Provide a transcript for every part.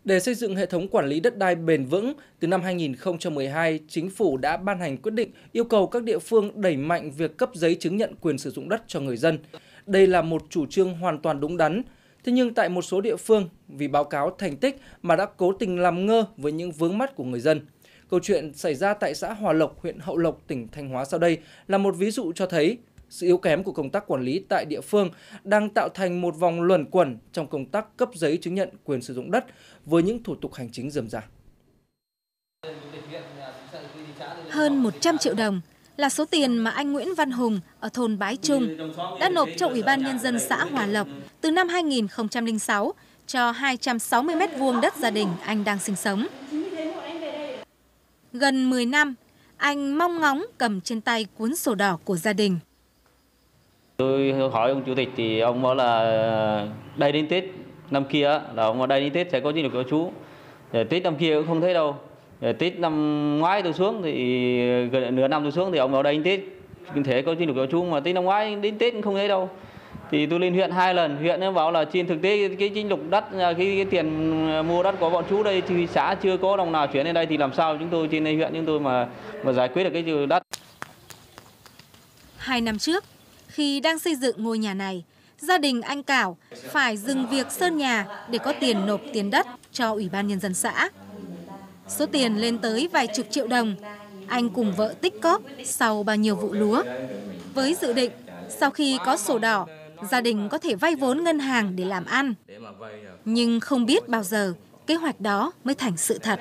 Để xây dựng hệ thống quản lý đất đai bền vững, từ năm 2012, Chính phủ đã ban hành quyết định yêu cầu các địa phương đẩy mạnh việc cấp giấy chứng nhận quyền sử dụng đất cho người dân. Đây là một chủ trương hoàn toàn đúng đắn. Thế nhưng tại một số địa phương, vì báo cáo thành tích mà đã cố tình làm ngơ với những vướng mắc của người dân. Câu chuyện xảy ra tại xã Hòa Lộc, huyện Hậu Lộc, tỉnh Thanh Hóa sau đây là một ví dụ cho thấy sự yếu kém của công tác quản lý tại địa phương đang tạo thành một vòng luẩn quẩn trong công tác cấp giấy chứng nhận quyền sử dụng đất với những thủ tục hành chính rườm rà. Hơn 100 triệu đồng là số tiền mà anh Nguyễn Văn Hùng ở thôn Bái Trung đã nộp cho Ủy ban Nhân dân xã Hòa Lộc từ năm 2006 cho 260 m² đất gia đình anh đang sinh sống. Gần 10 năm, anh mong ngóng cầm trên tay cuốn sổ đỏ của gia đình. Tôi hỏi ông chủ tịch thì ông nói là đây đến Tết năm kia là ông ở đây đến Tết sẽ có chính được cho chú. Tết năm kia cũng không thấy đâu. Tết năm ngoái tôi xuống thì gần nửa năm tôi xuống thì ông ở đây đến Tết cũng thể có chính được cho chú, mà Tết năm ngoái đến Tết cũng không thấy đâu. Thì tôi lên huyện 2 lần, huyện nó bảo là trên thực tế cái chính lục đất, cái tiền mua đất của bọn chú đây thì xã chưa có đồng nào chuyển lên đây, thì làm sao chúng tôi trên đây huyện chúng tôi mà giải quyết được cái đất. 2 năm trước, khi đang xây dựng ngôi nhà này, gia đình anh Cảo phải dừng việc sơn nhà để có tiền nộp tiền đất cho Ủy ban Nhân dân xã. Số tiền lên tới vài chục triệu đồng, anh cùng vợ tích cóp sau bao nhiêu vụ lúa. Với dự định, sau khi có sổ đỏ, gia đình có thể vay vốn ngân hàng để làm ăn. Nhưng không biết bao giờ kế hoạch đó mới thành sự thật.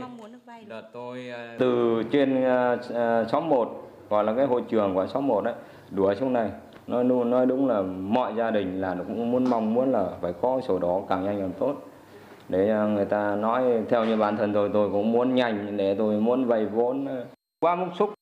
Từ trên xóm 1, gọi là cái hội trường của xóm 1 đấy, đuổi xuống này. Nói đúng là mọi gia đình là cũng mong muốn là phải có sổ đỏ càng nhanh càng tốt. Để người ta nói theo như bản thân tôi cũng muốn nhanh để tôi muốn vay vốn. Quá bức xúc.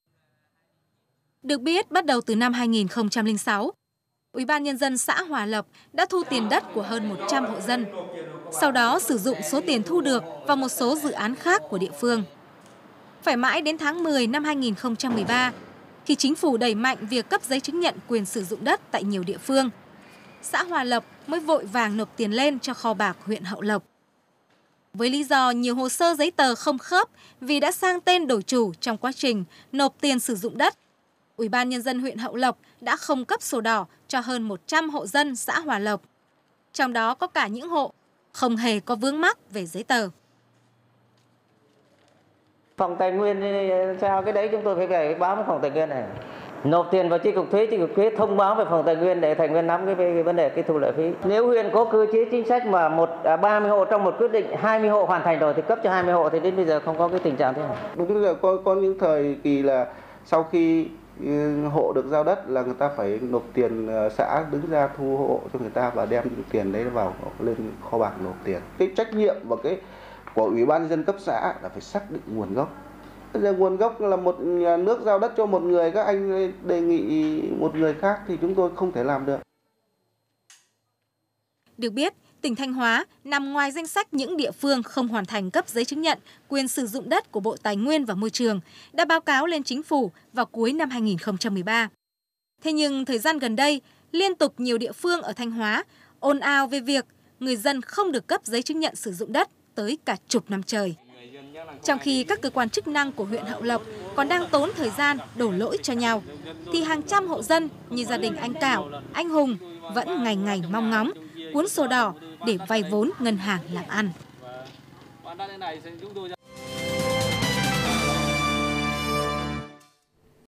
Được biết, bắt đầu từ năm 2006, Ủy ban Nhân dân xã Hòa Lộc đã thu tiền đất của hơn 100 hộ dân. Sau đó sử dụng số tiền thu được vào một số dự án khác của địa phương. Phải mãi đến tháng 10 năm 2013, khi chính phủ đẩy mạnh việc cấp giấy chứng nhận quyền sử dụng đất tại nhiều địa phương, xã Hòa Lộc mới vội vàng nộp tiền lên cho kho bạc huyện Hậu Lộc. Với lý do nhiều hồ sơ giấy tờ không khớp vì đã sang tên đổi chủ trong quá trình nộp tiền sử dụng đất, Ủy ban Nhân dân huyện Hậu Lộc đã không cấp sổ đỏ cho hơn 100 hộ dân xã Hòa Lộc. Trong đó có cả những hộ không hề có vướng mắc về giấy tờ. Phòng Tài nguyên sao cái đấy chúng tôi phải về báo với phòng Tài nguyên này. Nộp tiền vào chi cục thuế thông báo về phòng Tài nguyên để Tài nguyên nắm cái vấn đề cái thu lệ phí. Nếu huyện có cơ chế chính sách mà 30 hộ trong một quyết định, 20 hộ hoàn thành rồi thì cấp cho 20 hộ, thì đến bây giờ không có cái tình trạng thế này. Đúng là có những thời kỳ là sau khi hộ được giao đất là người ta phải nộp tiền, xã đứng ra thu hộ cho người ta và đem tiền đấy vào lên kho bạc nộp tiền. Cái trách nhiệm và cái của Ủy ban Nhân dân cấp xã là phải xác định nguồn gốc. Nguồn gốc là một nhà nước giao đất cho một người, các anh đề nghị một người khác thì chúng tôi không thể làm được. Được biết, tỉnh Thanh Hóa nằm ngoài danh sách những địa phương không hoàn thành cấp giấy chứng nhận quyền sử dụng đất của Bộ Tài nguyên và Môi trường đã báo cáo lên Chính phủ vào cuối năm 2013. Thế nhưng thời gian gần đây, liên tục nhiều địa phương ở Thanh Hóa ồn ào về việc người dân không được cấp giấy chứng nhận sử dụng đất tới cả chục năm trời. Trong khi các cơ quan chức năng của huyện Hậu Lộc còn đang tốn thời gian đổ lỗi cho nhau, thì hàng trăm hộ dân như gia đình anh Cảo, anh Hùng vẫn ngày ngày mong ngóng cuốn sổ đỏ để vay vốn ngân hàng làm ăn.